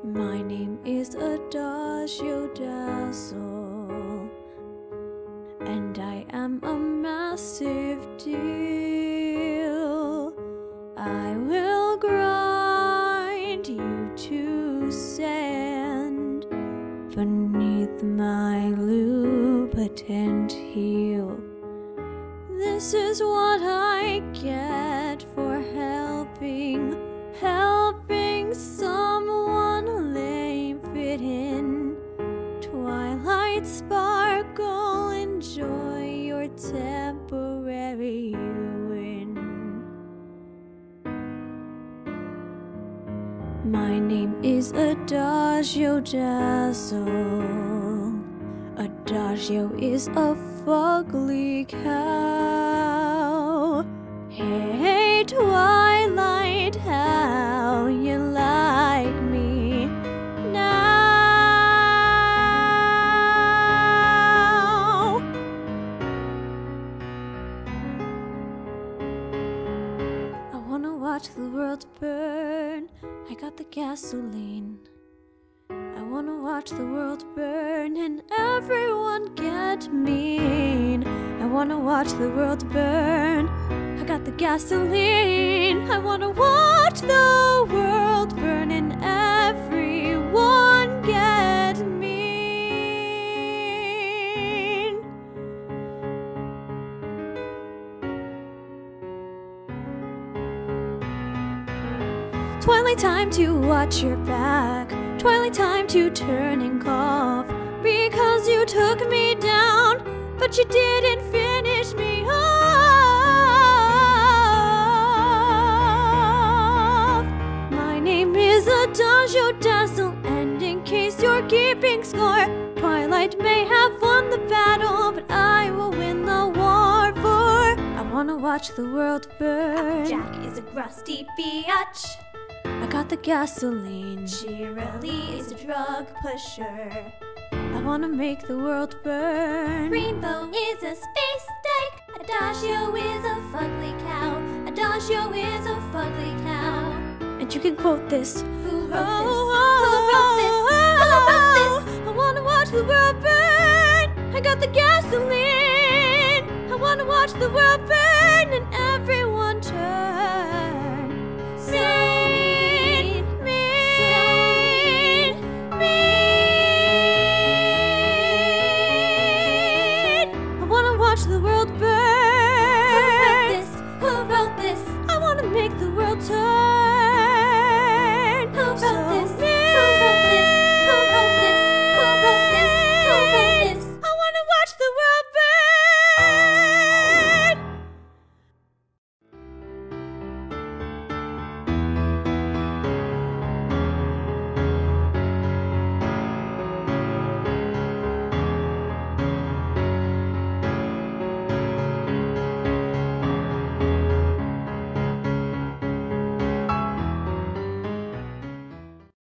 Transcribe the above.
My name is Adagio Dazzle, and I am a massive deal. I will grind you to sand beneath my lubricated heel. This is what I get for helping someone lame fit in. Twilight sparkle, enjoy your temporary win. My name is Adagio Dazzle. Adagio is a fugly cow. Hey, Twilight, how you like me now? I wanna watch the world burn. I got the gasoline. I wanna watch the world burn and everyone get mean. I wanna watch the world burn. I got the gasoline. I wanna watch the world burn and everyone get mean. Twilight time to watch your back. Twilight time to turn and cough, because you took me down, but you didn't finish me off. My name is Adagio Dazzle, and in case you're keeping score, Twilight may have won the battle, but I will win the war, for I wanna watch the world burn. Jack is a rusty biatch. I got the gasoline. Cheerilee is a drug pusher. I wanna make the world burn. Rainbow is a space dyke. Adagio is a fugly cow. Adagio is a fugly cow. And you can quote this. Who wrote this? Who wrote this? Who wrote this? I wanna watch the world burn. I got the gasoline. I wanna watch the world burn and everyone turn.